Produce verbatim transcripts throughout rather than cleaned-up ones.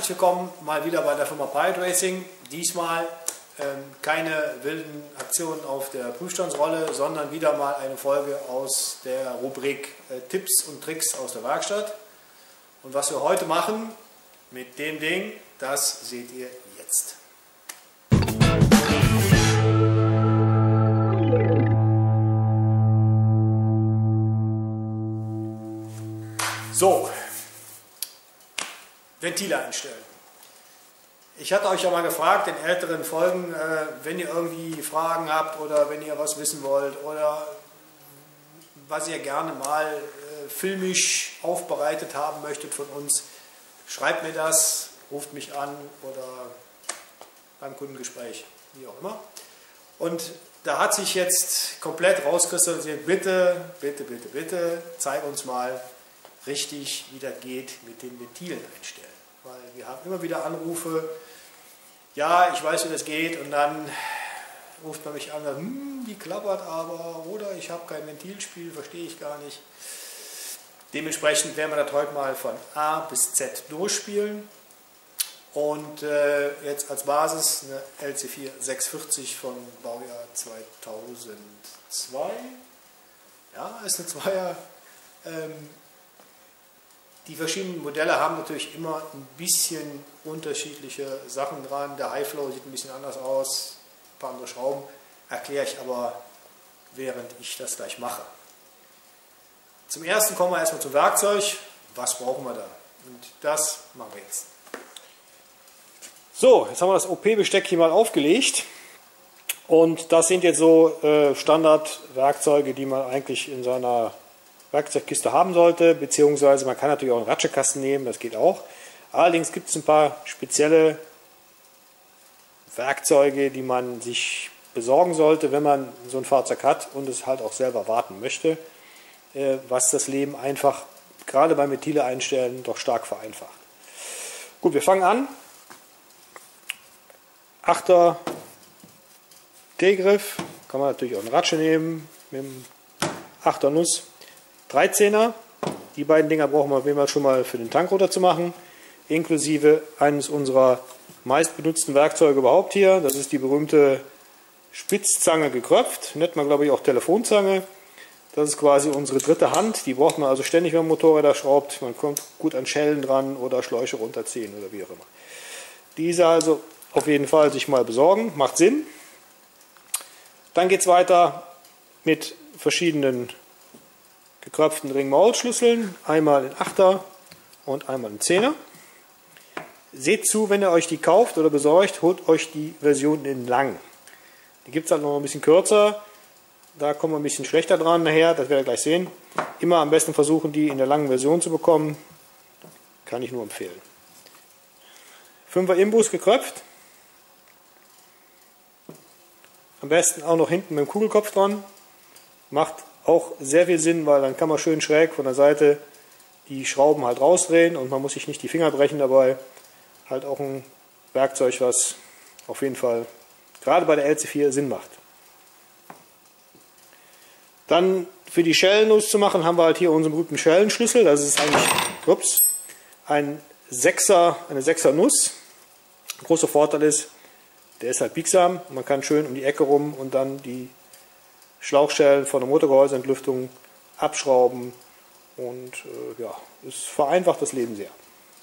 herzlich willkommen mal wieder bei der Firma Pilot Racing. Diesmal ähm, keine wilden Aktionen auf der Prüfstandsrolle, sondern wieder mal eine Folge aus der Rubrik äh, Tipps und Tricks aus der Werkstatt. Und was wir heute machen mit dem Ding, das seht ihr jetzt. So, Ventile einstellen. Ich hatte euch ja mal gefragt in älteren Folgen, äh, wenn ihr irgendwie Fragen habt oder wenn ihr was wissen wollt oder was ihr gerne mal äh, filmisch aufbereitet haben möchtet von uns, schreibt mir das, ruft mich an oder beim Kundengespräch, wie auch immer. Und da hat sich jetzt komplett rauskristallisiert, bitte, bitte, bitte, bitte, zeig uns mal richtig, wie das geht mit den Ventilen einstellen. Weil wir haben immer wieder Anrufe, ja, ich weiß, wie das geht, und dann ruft man mich an, hm, die klappert aber, oder ich habe kein Ventilspiel, verstehe ich gar nicht. Dementsprechend werden wir das heute mal von A bis Z durchspielen. Und äh, jetzt als Basis eine L C vier sechshundertvierzig von Baujahr zweitausendzwei. Ja, ist eine Zweier. Ähm, Die verschiedenen Modelle haben natürlich immer ein bisschen unterschiedliche Sachen dran. Der High Flow sieht ein bisschen anders aus, ein paar andere Schrauben. Erkläre ich aber, während ich das gleich mache. Zum ersten kommen wir erstmal zum Werkzeug. Was brauchen wir da? Und das machen wir jetzt. So, jetzt haben wir das O P-Besteck hier mal aufgelegt. Und das sind jetzt so äh, Standardwerkzeuge, die man eigentlich in seiner Werkzeugkiste haben sollte, beziehungsweise man kann natürlich auch einen Ratschekasten nehmen, das geht auch. Allerdings gibt es ein paar spezielle Werkzeuge, die man sich besorgen sollte, wenn man so ein Fahrzeug hat und es halt auch selber warten möchte, was das Leben einfach, gerade beim Ventile einstellen, doch stark vereinfacht. Gut, wir fangen an. Achter T-Griff, kann man natürlich auch eine Ratsche nehmen, mit dem Achter Nuss. dreizehner, die beiden Dinger brauchen wir auf jeden Fall schon mal für den Tankrotor zu machen, inklusive eines unserer meist benutzten Werkzeuge überhaupt hier. Das ist die berühmte Spitzzange gekröpft, nennt man glaube ich auch Telefonzange. Das ist quasi unsere dritte Hand, die braucht man also ständig, wenn man Motorräder schraubt. Man kommt gut an Schellen dran oder Schläuche runterziehen oder wie auch immer. Diese also auf jeden Fall sich mal besorgen, macht Sinn. Dann geht es weiter mit verschiedenen gekröpften Ring-Maulschlüsseln, einmal in Achter und einmal in Zehner. Seht zu, wenn ihr euch die kauft oder besorgt, holt euch die Version in lang. Die gibt es halt noch ein bisschen kürzer, da kommen wir ein bisschen schlechter dran nachher, das werdet ihr gleich sehen. Immer am besten versuchen, die in der langen Version zu bekommen, kann ich nur empfehlen. Fünfer Imbus gekröpft, am besten auch noch hinten mit dem Kugelkopf dran, macht auch sehr viel Sinn, weil dann kann man schön schräg von der Seite die Schrauben halt rausdrehen und man muss sich nicht die Finger brechen dabei. Halt auch ein Werkzeug, was auf jeden Fall gerade bei der L C vier Sinn macht. Dann für die Schellennuss zu machen, haben wir halt hier unseren berühmten Schellenschlüssel. Das ist eigentlich ups, ein Sechser, eine Sechser Nuss. Großer Vorteil ist, der ist halt biegsam. Man kann schön um die Ecke rum und dann die Schlauchschellen von der Motorgehäuseentlüftung abschrauben und äh, ja, es vereinfacht das Leben sehr.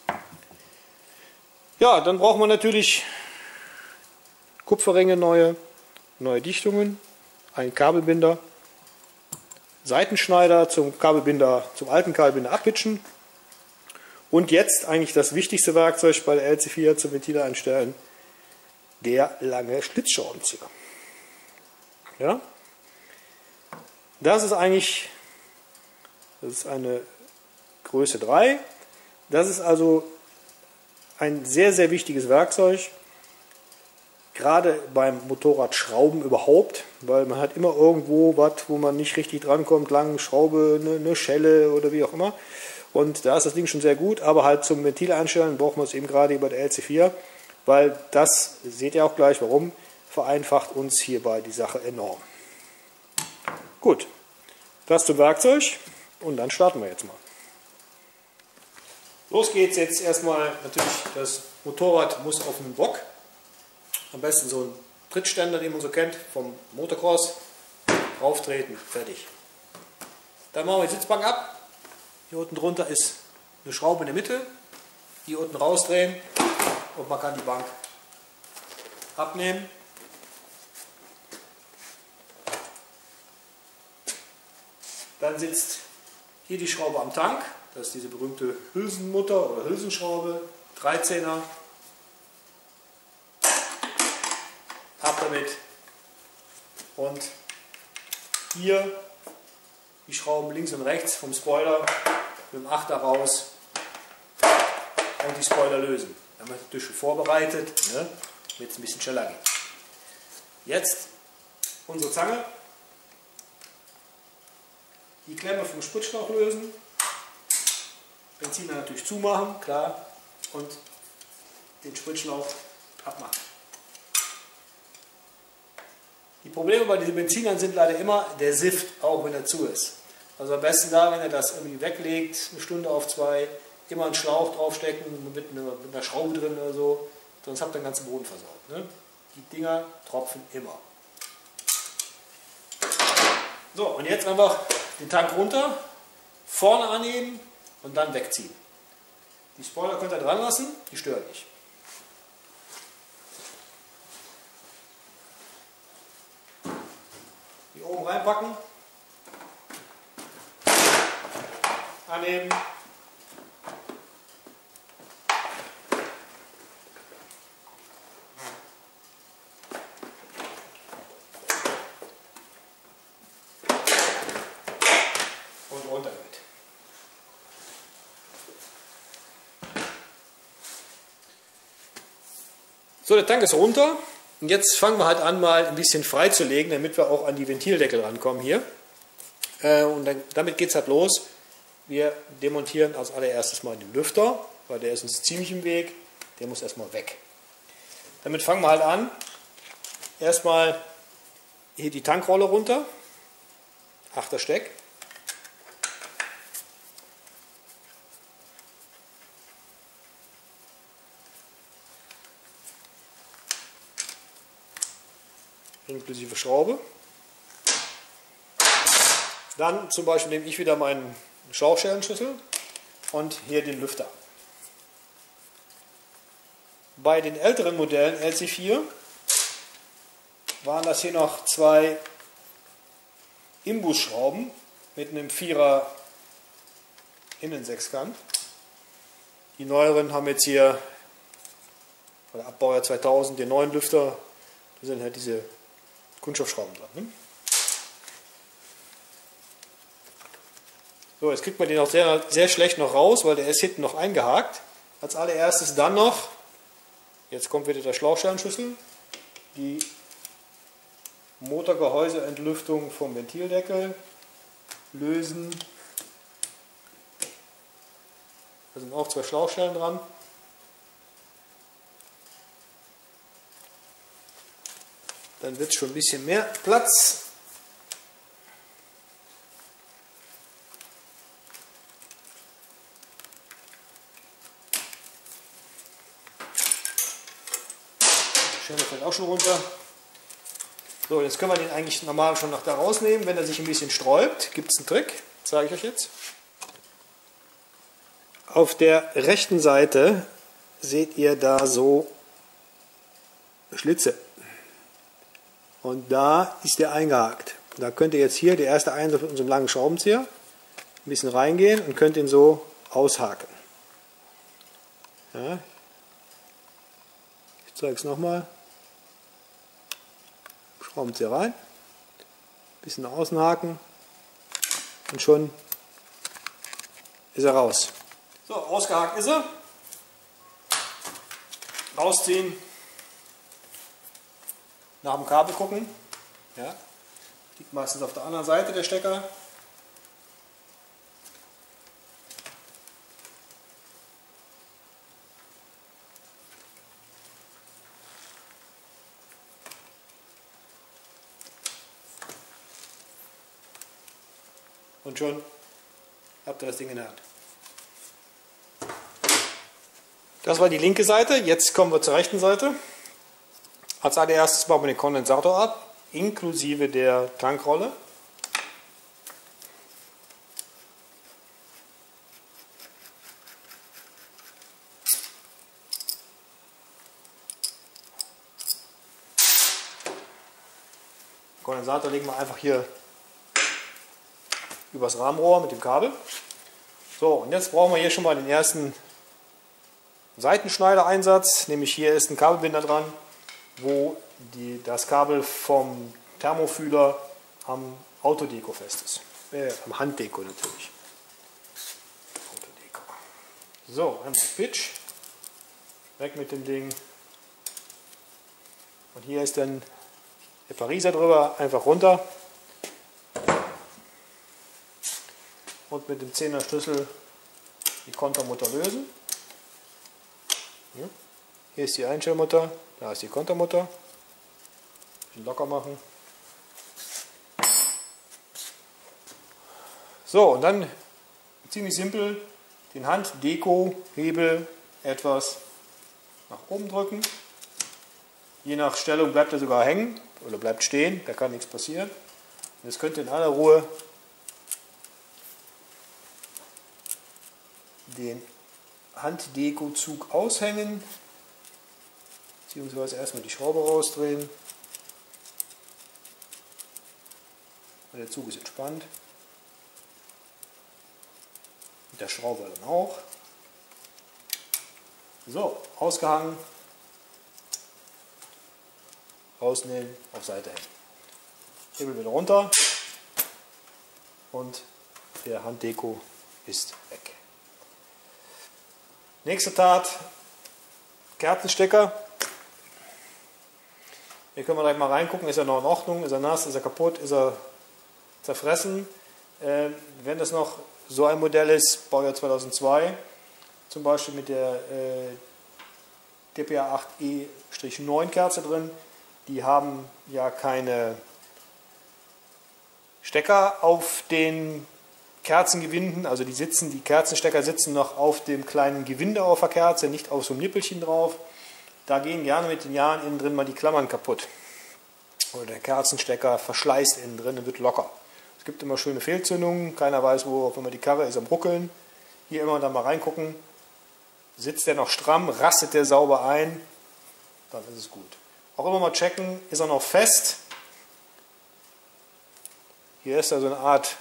Ja, dann braucht man natürlich Kupferringe, neue, neue Dichtungen, einen Kabelbinder, Seitenschneider zum Kabelbinder, zum alten Kabelbinder abpitchen und jetzt eigentlich das wichtigste Werkzeug bei der L C vier zum Ventile einstellen, der lange Schlitzschraubenzieher. Ja? Das ist eigentlich, das ist eine Größe drei. Das ist also ein sehr, sehr wichtiges Werkzeug, gerade beim Motorradschrauben überhaupt, weil man hat immer irgendwo was, wo man nicht richtig drankommt, lang Schraube, eine, eine Schelle oder wie auch immer. Und da ist das Ding schon sehr gut, aber halt zum Ventil einstellen braucht man es eben gerade bei der L C vier, weil das, seht ihr auch gleich warum, vereinfacht uns hierbei die Sache enorm. Gut, das zum Werkzeug und dann starten wir jetzt mal. Los geht's jetzt erstmal. Natürlich, das Motorrad muss auf den Bock. Am besten so ein Trittständer, den man so kennt, vom Motocross. Auftreten, fertig. Dann machen wir die Sitzbank ab. Hier unten drunter ist eine Schraube in der Mitte. Hier unten rausdrehen und man kann die Bank abnehmen. Dann sitzt hier die Schraube am Tank. Das ist diese berühmte Hülsenmutter oder Hülsenschraube. dreizehner. Ab damit. Und hier die Schrauben links und rechts vom Spoiler mit dem Achter raus und die Spoiler lösen. Dann haben wir natürlich schon vorbereitet, ne, damit es ein bisschen schneller geht. Jetzt unsere Zange. Die Klemme vom Spritschlauch lösen. Benziner natürlich zumachen, klar. Und den Spritschlauch abmachen. Die Probleme bei diesen Benzinern sind leider immer der Sift, auch wenn er zu ist. Also am besten da, wenn ihr das irgendwie weglegt, eine Stunde auf zwei, immer einen Schlauch draufstecken mit einer, mit einer Schraube drin oder so, sonst habt ihr den ganzen Boden versaut. Ne? Die Dinger tropfen immer. So, und jetzt einfach den Tank runter, vorne anheben und dann wegziehen. Die Spoiler könnt ihr dran lassen, die stören nicht. Die oben reinpacken, anheben, und runter damit. So, der Tank ist runter. Und jetzt fangen wir halt an, mal ein bisschen freizulegen, damit wir auch an die Ventildeckel rankommen hier. Äh, und dann, damit geht es halt los. Wir demontieren als allererstes mal den Lüfter, weil der ist uns ziemlich im Weg. Der muss erstmal weg. Damit fangen wir halt an. Erstmal hier die Tankrolle runter. Achter Steck. Inklusive Schraube. Dann zum Beispiel nehme ich wieder meinen Schlauchscherenschlüssel und hier den Lüfter. Bei den älteren Modellen L C vier waren das hier noch zwei Imbusschrauben mit einem Vierer Innensechskant. Die neueren haben jetzt hier, oder Abbaujahr zweitausend, den neuen Lüfter, da sind halt diese Kunststoffschrauben dran. Ne? So, jetzt kriegt man den auch sehr, sehr schlecht noch raus, weil der ist hinten noch eingehakt. Als allererstes dann noch, jetzt kommt wieder der Schlauchscherenschlüssel, die Motorgehäuseentlüftung vom Ventildeckel lösen. Da sind auch zwei Schlauchschellen dran. Dann wird es schon ein bisschen mehr Platz. Die Schelle fällt auch schon runter. So, jetzt können wir den eigentlich normal schon noch da rausnehmen. Wenn er sich ein bisschen sträubt, gibt es einen Trick. Zeige ich euch jetzt. Auf der rechten Seite seht ihr da so Schlitze. Und da ist der eingehakt. Da könnt ihr jetzt hier, der erste Einsatz mit unserem langen Schraubenzieher, ein bisschen reingehen und könnt ihn so aushaken. Ja. Ich zeige es nochmal. Schraubenzieher rein, ein bisschen nach außen haken und schon ist er raus. So, ausgehakt ist er. Rausziehen. Nach dem Kabel gucken. Ja. Liegt meistens auf der anderen Seite der Stecker. Und schon habt ihr das Ding in der Hand. Das war die linke Seite. Jetzt kommen wir zur rechten Seite. Als allererstes bauen wir den Kondensator ab, inklusive der Tankrolle. Den Kondensator legen wir einfach hier übers Rahmenrohr mit dem Kabel. So, und jetzt brauchen wir hier schon mal den ersten Seitenschneidereinsatz, nämlich hier ist ein Kabelbinder dran, wo die, das Kabel vom Thermofühler am Autodeko fest ist. Äh, am Handdeko natürlich. Autodeko. So, einmal Pitch. Weg mit dem Ding. Und hier ist dann der Pariser drüber, einfach runter. Und mit dem Zehner Schlüssel die Kontermutter lösen. Hier ist die Einstellmutter, da ist die Kontermutter. Ein bisschen locker machen. So, und dann ziemlich simpel den Handdeko-Hebel etwas nach oben drücken. Je nach Stellung bleibt er sogar hängen oder bleibt stehen, da kann nichts passieren. Und jetzt könnt ihr in aller Ruhe den Handdeko-Zug aushängen, beziehungsweise erstmal die Schraube rausdrehen. Und der Zug ist entspannt. Mit der Schraube dann auch. So, ausgehangen. Rausnehmen, auf Seite hängen. Hebel wieder runter und der Handdeko ist weg. Nächste Tat, Kerzenstecker. Hier können wir gleich mal reingucken, ist er noch in Ordnung, ist er nass, ist er kaputt, ist er zerfressen. Äh, wenn das noch so ein Modell ist, Baujahr zweitausendzwei, zum Beispiel mit der äh, D P A acht E neun Kerze drin, die haben ja keine Stecker auf den Kerzengewinden, also die sitzen, die Kerzenstecker sitzen noch auf dem kleinen Gewinde auf der Kerze, nicht auf so einem Nippelchen drauf. Da gehen gerne mit den Jahren innen drin mal die Klammern kaputt. Oder der Kerzenstecker verschleißt innen drin und wird locker. Es gibt immer schöne Fehlzündungen, keiner weiß, wo, auf immer die Karre ist am Ruckeln. Hier immer dann mal reingucken, sitzt der noch stramm, rastet der sauber ein, dann ist es gut. Auch immer mal checken, ist er noch fest. Hier ist da so eine Art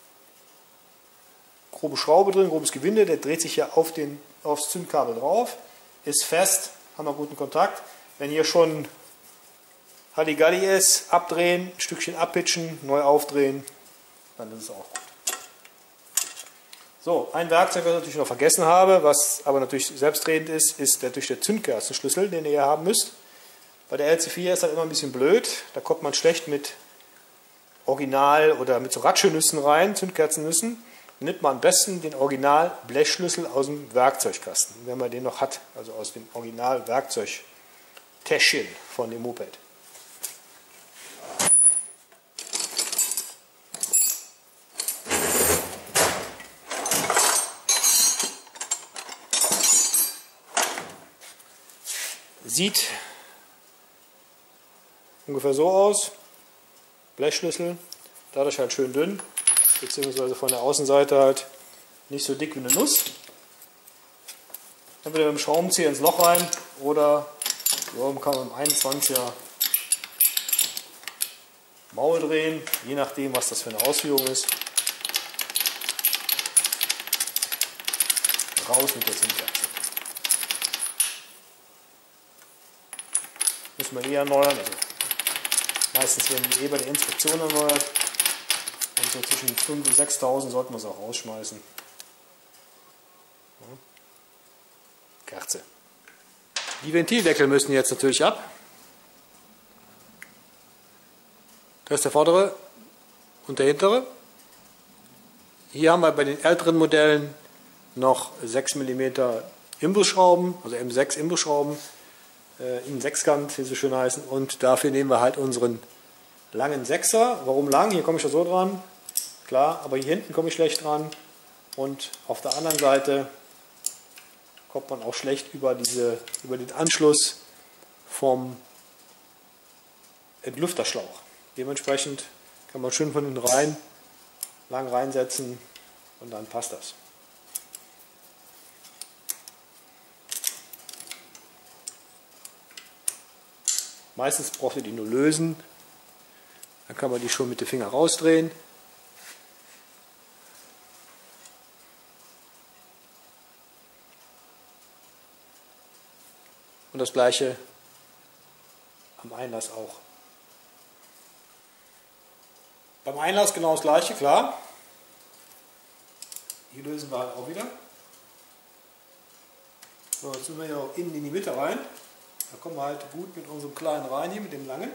grobe Schraube drin, grobes Gewinde, der dreht sich ja auf den, aufs Zündkabel drauf, ist fest, haben wir guten Kontakt. Wenn hier schon Halligalli ist, abdrehen, ein Stückchen abpitchen, neu aufdrehen, dann ist es auch gut. So, ein Werkzeug, was ich natürlich noch vergessen habe, was aber natürlich selbstredend ist, ist natürlich der Zündkerzenschlüssel, den ihr hier haben müsst. Bei der L C vier ist das immer ein bisschen blöd, da kommt man schlecht mit Original oder mit so Ratschenüssen rein, Zündkerzennüssen. Dann nimmt man am besten den Original Blechschlüssel aus dem Werkzeugkasten, wenn man den noch hat, also aus dem Original Werkzeugtäschchen von dem Moped. Sieht ungefähr so aus, Blechschlüssel, dadurch halt schön dünn, beziehungsweise von der Außenseite halt nicht so dick wie eine Nuss. Entweder mit dem Schraubenzieher ins Loch rein oder so kann man mit dem einundzwanziger Maul drehen, je nachdem was das für eine Ausführung ist. Raus mit der Zündkerze. Müssen wir eh erneuern, also meistens werden die eh bei der Inspektion erneuert. Und so zwischen fünftausend und sechstausend sollten wir es auch rausschmeißen. Ja. Kerze. Die Ventildeckel müssen jetzt natürlich ab. Das ist der vordere und der hintere. Hier haben wir bei den älteren Modellen noch sechs Millimeter Imbusschrauben, also M sechs Imbusschrauben, äh, in Sechskant, wie sie schön heißen. Und dafür nehmen wir halt unseren langen Sechser. Warum lang? Hier komme ich ja so dran. Klar, aber hier hinten komme ich schlecht dran. Und auf der anderen Seite kommt man auch schlecht über, diese, über den Anschluss vom Entlüfterschlauch. Dementsprechend kann man schön von hinten rein, lang reinsetzen und dann passt das. Meistens braucht ihr die nur lösen, dann kann man die schon mit dem Finger rausdrehen. Und das gleiche am Einlass auch. Beim Einlass genau das gleiche, klar. Hier lösen wir halt auch wieder. So, jetzt tun wir hier auch innen in die Mitte rein. Da kommen wir halt gut mit unserem kleinen rein hier, mit dem langen.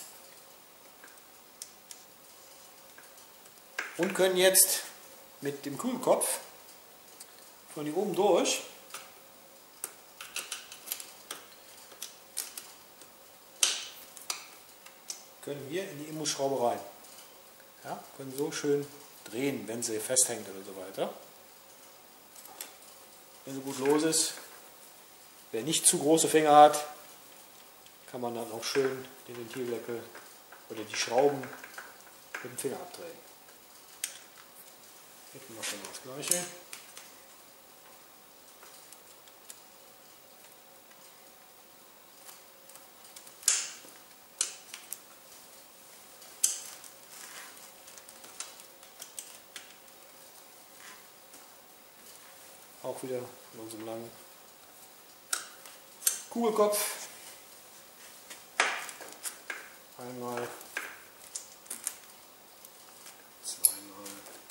Und können jetzt mit dem Kugelkopf von hier oben durch können wir in die Imbusschraube rein. Ja, können so schön drehen, wenn sie festhängt oder so weiter. Wenn sie gut los ist. Wer nicht zu große Finger hat, kann man dann auch schön den Ventildeckel oder die Schrauben mit dem Finger abdrehen. Jetzt machen wir das gleiche. Auch wieder in unserem langen Kugelkopf. Einmal, zweimal,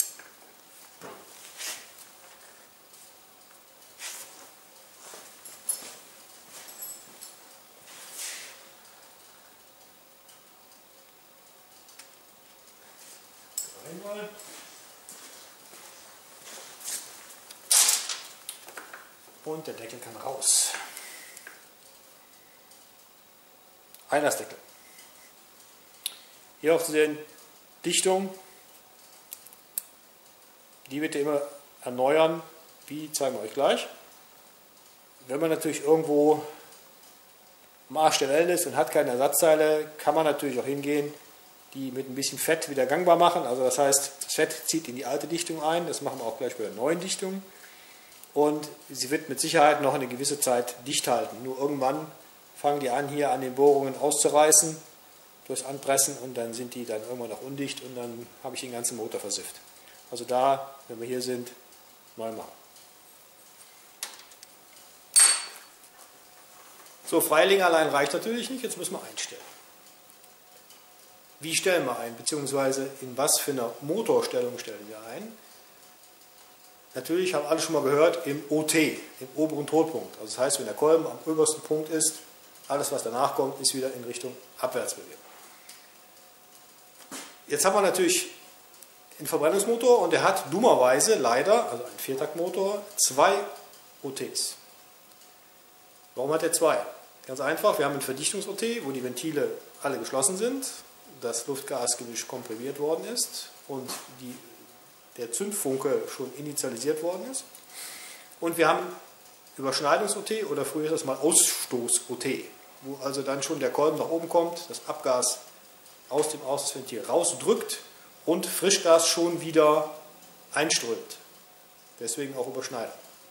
dreimal. Und der Deckel kann raus. Einlassdeckel. Hier auch zu sehen, Dichtung, die wird ihr immer erneuern, wie zeigen wir euch gleich. Wenn man natürlich irgendwo am Arsch der Welt ist und hat keine Ersatzteile, kann man natürlich auch hingehen, die mit ein bisschen Fett wieder gangbar machen. Also das heißt, das Fett zieht in die alte Dichtung ein, das machen wir auch gleich bei der neuen Dichtung. Und sie wird mit Sicherheit noch eine gewisse Zeit dicht halten. Nur irgendwann fangen die an, hier an den Bohrungen auszureißen, durchs Anpressen, und dann sind die dann irgendwann noch undicht und dann habe ich den ganzen Motor versifft. Also da, wenn wir hier sind, neu machen. So, Freilegen allein reicht natürlich nicht, jetzt müssen wir einstellen. Wie stellen wir ein, beziehungsweise in was für einer Motorstellung stellen wir ein? Natürlich haben alle schon mal gehört, im O T, im oberen Totpunkt. Also das heißt, wenn der Kolben am obersten Punkt ist, alles was danach kommt, ist wieder in Richtung Abwärtsbewegung. Jetzt haben wir natürlich einen Verbrennungsmotor und der hat dummerweise leider, also ein Viertaktmotor, zwei O Ts. Warum hat er zwei? Ganz einfach, wir haben einen Verdichtungs-O T, wo die Ventile alle geschlossen sind, das Luftgasgemisch komprimiert worden ist und die der Zündfunke schon initialisiert worden ist. Und wir haben Überschneidungs-O T oder früher ist das mal Ausstoß-O T, wo also dann schon der Kolben nach oben kommt, das Abgas aus dem Auslassventil rausdrückt und Frischgas schon wieder einströmt. Deswegen auch Überschneidung.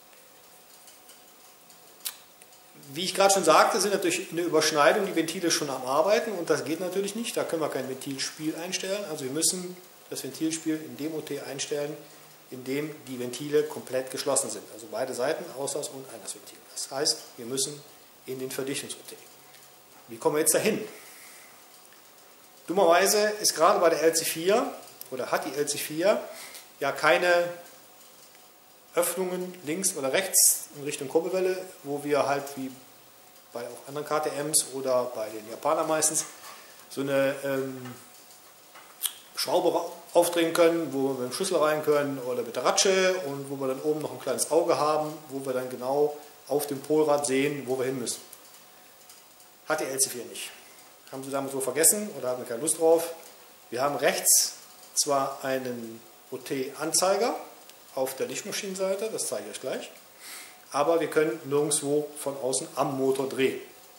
Wie ich gerade schon sagte, sind natürlich in der Überschneidung die Ventile schon am Arbeiten und das geht natürlich nicht. Da können wir kein Ventilspiel einstellen. Also wir müssen das Ventilspiel in dem O T einstellen, in dem die Ventile komplett geschlossen sind. Also beide Seiten, Auslass- und Einlassventil. Das heißt, wir müssen in den Verdichtungs-O T. Wie kommen wir jetzt dahin? Dummerweise ist gerade bei der L C vier oder hat die L C vier ja keine Öffnungen links oder rechts in Richtung Kurbelwelle, wo wir halt wie bei auch anderen K T Ms oder bei den Japanern meistens so eine ähm, Schraube aufdrehen können, wo wir mit dem Schlüssel rein können oder mit der Ratsche und wo wir dann oben noch ein kleines Auge haben, wo wir dann genau auf dem Polrad sehen, wo wir hin müssen. Hat die L C vier nicht. Haben Sie damit so vergessen oder haben wir keine Lust drauf? Wir haben rechts zwar einen O T-Anzeiger auf der Lichtmaschinenseite, das zeige ich euch gleich, aber wir können nirgendwo von außen am Motor drehen.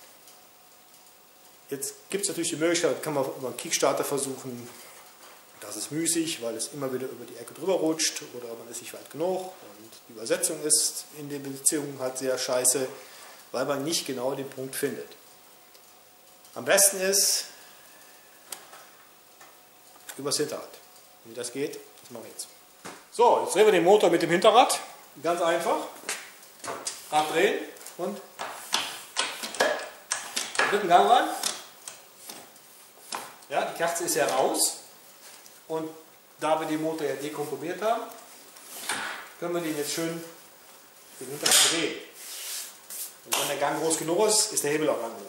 Jetzt gibt es natürlich die Möglichkeit, kann man über einen Kickstarter versuchen. Das ist müßig, weil es immer wieder über die Ecke drüber rutscht oder man ist nicht weit genug und die Übersetzung ist in den Beziehungen halt sehr scheiße, weil man nicht genau den Punkt findet. Am besten ist übers Hinterrad. Wie das geht, das machen wir jetzt. So, jetzt drehen wir den Motor mit dem Hinterrad. Ganz einfach. Rad drehen und dritten Gang rein. Ja, die Kerze ist ja raus. Und da wir den Motor ja dekomprimiert haben, können wir den jetzt schön den Hinterrad drehen. Und wenn der Gang groß genug ist, ist der Hebel auch lang genug.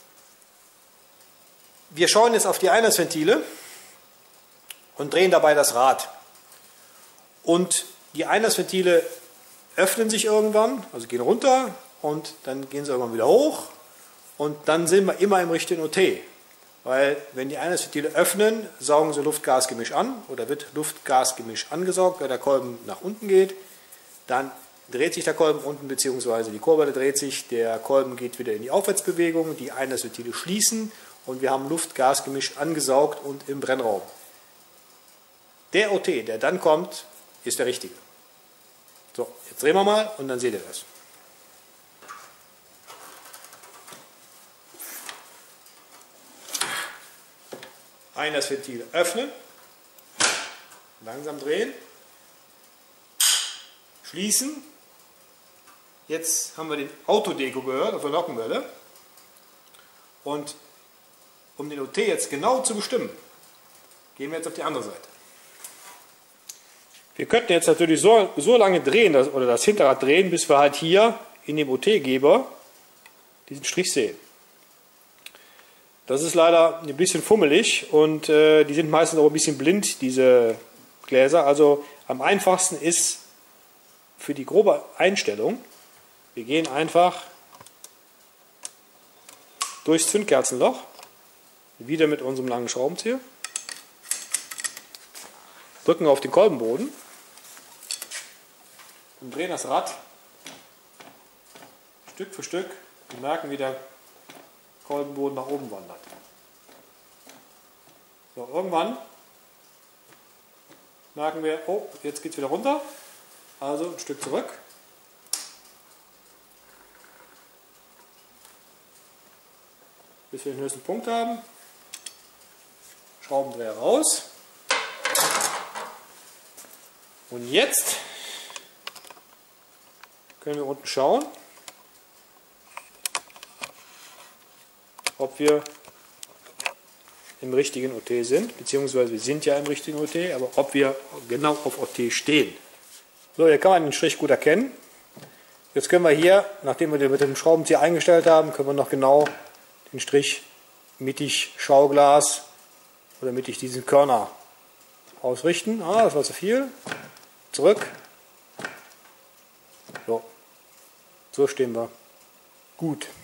Wir schauen jetzt auf die Einlassventile und drehen dabei das Rad. Und die Einlassventile öffnen sich irgendwann, also gehen runter und dann gehen sie irgendwann wieder hoch und dann sind wir immer im richtigen O T. Weil wenn die Einlassventile öffnen, saugen sie Luft-Gas-Gemisch an oder wird Luft-Gas-Gemisch angesaugt, weil der Kolben nach unten geht. Dann dreht sich der Kolben unten bzw. die Kurbel dreht sich, der Kolben geht wieder in die Aufwärtsbewegung, die Einlassventile schließen und wir haben Luft-Gas-Gemisch angesaugt und im Brennraum. Der O T, der dann kommt, ist der richtige. So, jetzt drehen wir mal und dann seht ihr das. Einlassventile öffnen, langsam drehen, schließen. Jetzt haben wir den Autodeko gehört auf der Nockenwelle. Und um den O T jetzt genau zu bestimmen, gehen wir jetzt auf die andere Seite. Wir könnten jetzt natürlich so, so lange drehen das, oder das Hinterrad drehen, bis wir halt hier in dem O T-Geber diesen Strich sehen. Das ist leider ein bisschen fummelig und äh, die sind meistens auch ein bisschen blind, diese Gläser. Also am einfachsten ist für die grobe Einstellung, wir gehen einfach durchs Zündkerzenloch, wieder mit unserem langen Schraubenzieher, drücken auf den Kolbenboden und drehen das Rad Stück für Stück und merken, wie der Kolbenboden nach oben wandert. So, irgendwann merken wir, oh, jetzt geht es wieder runter, also ein Stück zurück. Bis wir den höchsten Punkt haben. Schraubendreher raus. Und jetzt können wir unten schauen, ob wir im richtigen O T sind, beziehungsweise wir sind ja im richtigen O T, aber ob wir genau auf O T stehen. So, hier kann man den Strich gut erkennen. Jetzt können wir hier, nachdem wir den mit dem Schraubenzieher eingestellt haben, können wir noch genau den Strich mittig Schauglas oder mittig diesen Körner ausrichten. Ah, das war zu viel. Zurück. So, so stehen wir. Gut.